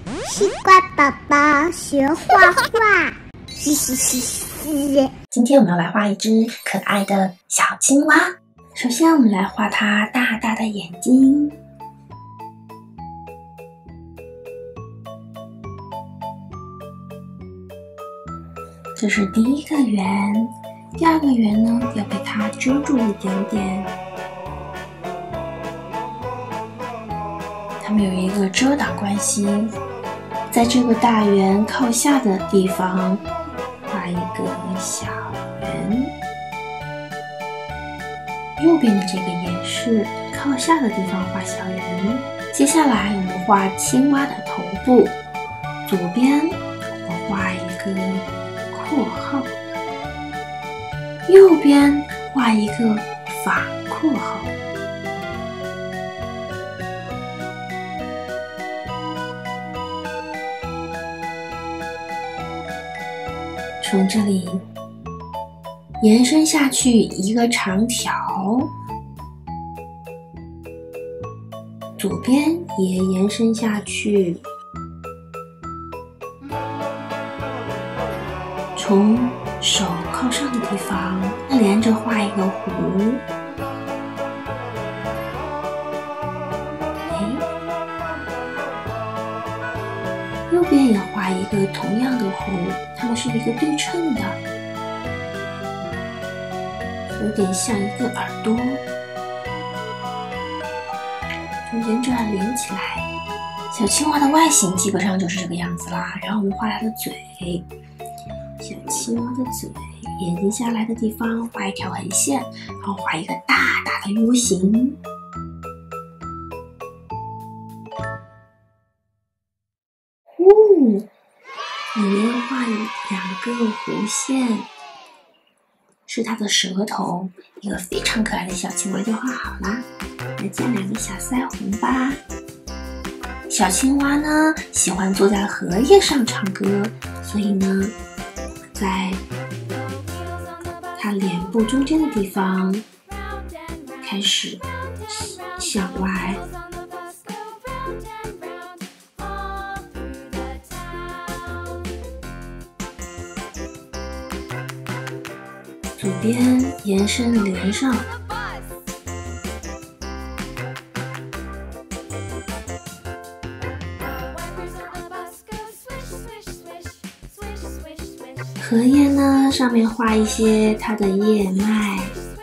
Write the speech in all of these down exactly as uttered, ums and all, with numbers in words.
西瓜宝宝学画画，嘻嘻嘻嘻。 今天我们要来画一只可爱的小青蛙。首先，我们来画它大大的眼睛。这是第一个圆，第二个圆呢，要被它遮住一点点。它们有一个遮挡关系，在这个大圆靠下的地方画一个小圆，右边的这个也是靠下的地方画小圆。接下来我们画青蛙的头部，左边我画一个括号，右边画一个反括号。从这里延伸下去一个长条，左边也延伸下去，从手靠上的地方连着画一个弧。哎，右边也画一个同样的弧，它们是一个对称的，有点像一个耳朵，中间这样连起来。小青蛙的外形基本上就是这个样子啦。然后我们画它的嘴，小青蛙的嘴，眼睛下来的地方画一条横线，然后画一个大大的 U 型。呼，里面画两个弧线，是它的舌头，一个非常可爱的小青蛙就画好啦。来加两个小腮红吧。小青蛙呢，喜欢坐在荷叶上唱歌，所以呢，在它脸部中间的地方开始向外。左边延伸连上，荷叶呢，上面画一些它的叶脉。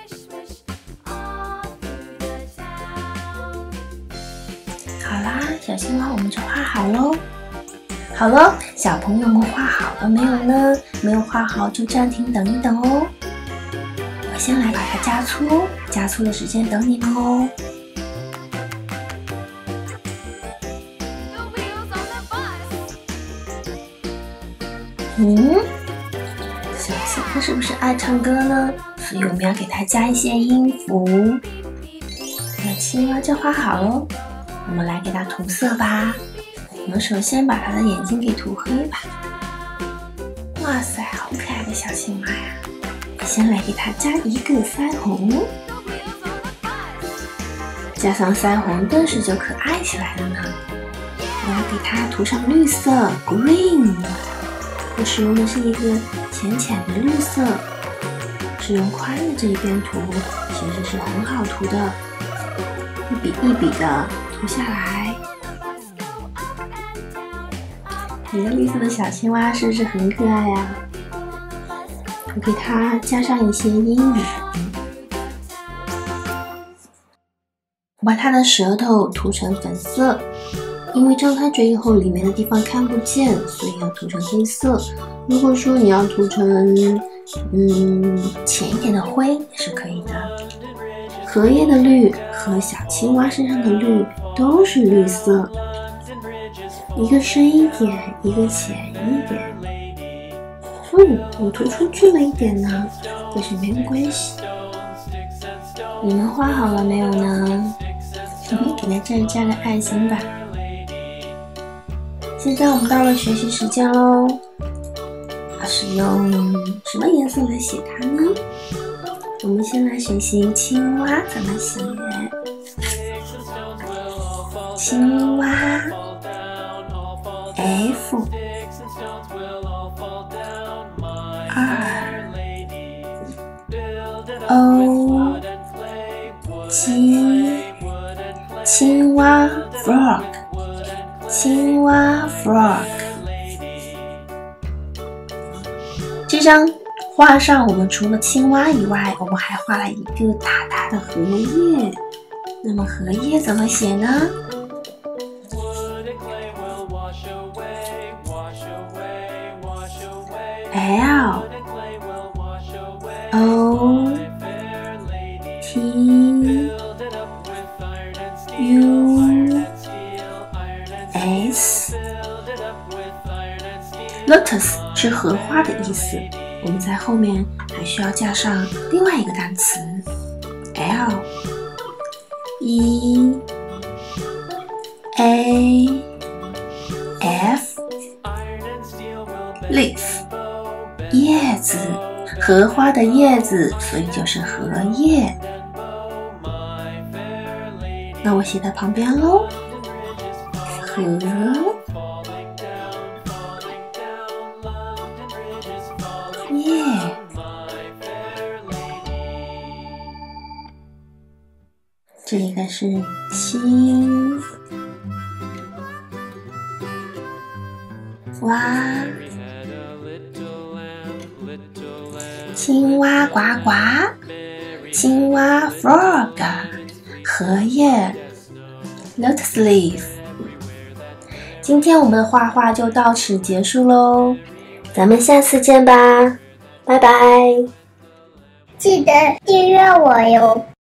好啦，小青蛙我们就画好喽。好了，小朋友们画好了没有呢？没有画好就暂停等一等哦。我先来把它加粗，加粗的时间等你们哦。嗯，小青蛙是不是爱唱歌呢？所以我们要给它加一些音符。小青蛙就画好喽，我们来给它涂色吧。我们首先把它的眼睛给涂黑吧。哇塞，好可爱的小青蛙呀！先来给它加一个腮红，加上腮红，顿时就可爱起来了呢。我要给它涂上绿色 ，green。我使用的是一个浅浅的绿色，是用宽的这一边涂，其实是很好涂的，一笔一笔的涂下来。你的绿色的小青蛙是不是很可爱呀？我给它加上一些阴影，我把它的舌头涂成粉色，因为张开嘴以后里面的地方看不见，所以要涂成黑色。如果说你要涂成嗯浅一点的灰也是可以的。荷叶的绿和小青蛙身上的绿都是绿色，一个深一点，一个浅一点。嗯，我涂出去了一点呢，但是没有关系。你们画好了没有呢？给它这里加个爱心吧。现在我们到了学习时间喽。老师用什么颜色来写它呢？我们先来学习青蛙怎么写。青蛙 F 二 O G 青蛙 frog 青蛙 frog。 这张画上我们除了青蛙以外，我们还画了一个大大的荷叶。那么荷叶怎么写呢？ L O T U S Lotus 是荷花的意思，我们在后面还需要加上另外一个单词 L E A F Leaf 叶子，荷花的叶子，所以就是荷叶。那我写在旁边喽，荷叶。这个是青蛙，青蛙呱呱，青蛙 frog， 荷叶 lotus leaf。 今天我们的画画就到此结束喽，咱们下次见吧，拜拜！ 记得订阅我哟。